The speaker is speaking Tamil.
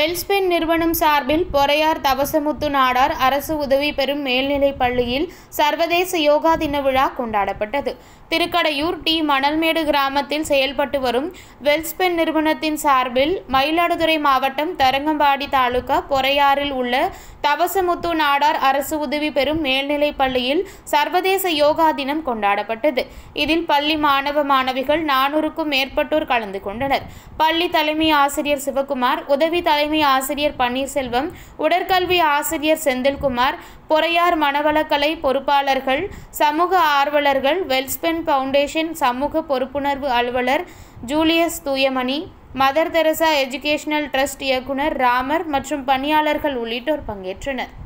வெல்ஸ்பென் நிறுவனம் சார்பில் பொறையார் தவசமுத்து நாடார் அரசு உதவி பெறும் மேல்நிலைப் பள்ளியில் சர்வதேச யோகா தின விழா கொண்டாடப்பட்டது. திருக்கடையூர் டி. மணல்மேடு கிராமத்தில் செயல்பட்டு வரும் வெல்ஸ்பென் நிறுவனத்தின் சார்பில் மயிலாடுதுறை மாவட்டம் தரங்கம்பாடி தாலுகா பொறையாறில் உள்ள தவசமுத்து நாடார் அரசு உதவி பெறும் மேல்நிலைப் பள்ளியில் சர்வதேச யோகா தினம் கொண்டாடப்பட்டது. இதில் பள்ளி மாணவ மாணவிகள் 400க்கும் மேற்பட்டோர் கலந்து கொண்டனர். பள்ளி தலைமை ஆசிரியர் சிவகுமார், உதவி தலைமை ஆசிரியர் பன்னீர்செல்வம், உடற்கல்வி ஆசிரியர் செந்தில்குமார், பொறையார் மனவளக்கலை பொறுப்பாளர்கள், சமூக ஆர்வலர்கள், வெல்ஸ்பென் பவுண்டேஷன் சமூக பொறுப்புணர்வு அலுவலர் Julius Thuyamani, Mother Teresa educational trust இயக்குனர் ராமர் மற்றும் பணியாளர்கள் உள்ளிட்டோர் பங்கேற்றனர்.